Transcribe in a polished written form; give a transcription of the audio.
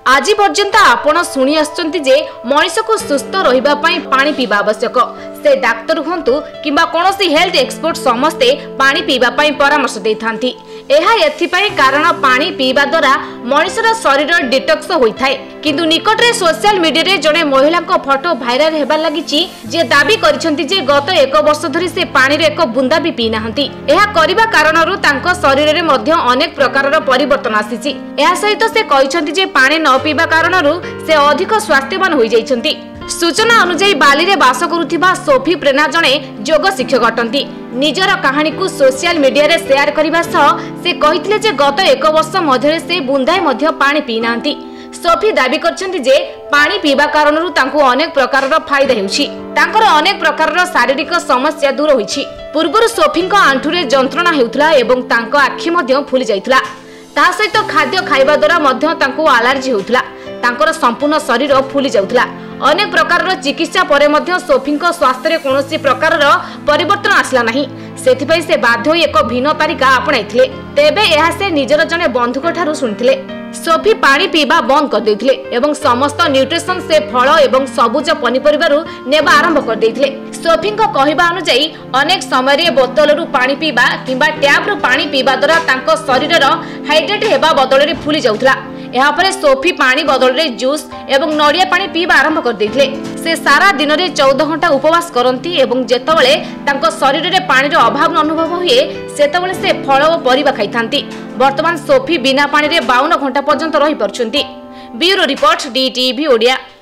आज पर्यंत आपण शुणी आसुचंती जे मनीष को सुस्थ रहिबा पई पानी पीवा आवश्यक। से डाक्टर हुंतु किंबा कोनोसी हेल्थ एक्सपर्ट समस्ते पानी पीवा पई परामर्श देथांती। एहा एथिपई कारण पानी पीवा द्वारा मनीषर शरीर डिटॉक्स होइथाय। किंतु निकटरे सोशल मीडिया रे जने महिला को फोटो भाइराल हेबा लागिची जे दाबी करिसंती जे गत 1 वर्ष धरि से पानी रे एक बुंदा भी पी नाहंती। एहा करिबा कारणरू तांको शरीर रे मध्य अनेक प्रकारर परिवर्तन आसीची। एहा सहित से कहिसंती जे पानी न पीवा कारणरू से अधिक स्वास्थ्यवान होई जाइछंती। सूचना अनुसार बाली रे बास करुथिबा सोफी प्रेरणा जने योग शिक्षक अटंती। निजर कहानी को सोशल मीडिया रे शेयर करिबा सह से कहितले जे गत 1 वर्ष मध्यरे से बुंदाए मध्य पानी पी नांती। सोफी दाबी करछंती जे पानी पीवा कारणरू तांको अनेक प्रकारर फायदा हेउछि। तांकर अनेक प्रकारर शारीरिक समस्या दूर होइछि। पूर्वरु सोफीको आंठुरे जंत्रणा हेउथला एवं तांको आखि मध्य फुली जाइथला। ता सहित खाद्य खाइबा द्वारा मध्य तांको एलर्जी होउथला। तांकर संपूर्ण शरीर फुली जाउथला। अनेक प्रकारर चिकित्सा परे मध्य सोफीको स्वास्थ्य रे कोनोसी प्रकारर परिवर्तन आसला नाही। सेथिपई से बाध्य होई एक भिन्न तारिका आपणाइथिले। तेबे एहा से निजर जने बंधुक ठारू सुनिथिले। सोफी पानी पीबा बंद कर देथिले एवं समस्त न्यूट्रिशन से फल एवं सबुज पनिपरिबारु नेबा आरंभ कर देथिले। सोफीको कहिबा अनुसार अनेक समय रे बोतलरू पानी पीबा किंबा टैप रू पानी पीबा द्वारा तांको शरीरर हाइड्रेट हेबा बदल रे फुली जाउथला। यहाँ पर सोफी पानी बदल रे जूस एवं नड़िया पानी पीबा आरंभ कर देथिले। से सारा दिन रे 14 घंटा उपवास करंती एवं जेतबेले तांको शरीर रे पानी रो अभाव अनुभव हुए सेतबेले से फल और परिबा खाइथांती। वर्तमान सोफी बिना पानी रे 52 घंटा पर्यंत रही परछंती। Bureau report DTV Odia.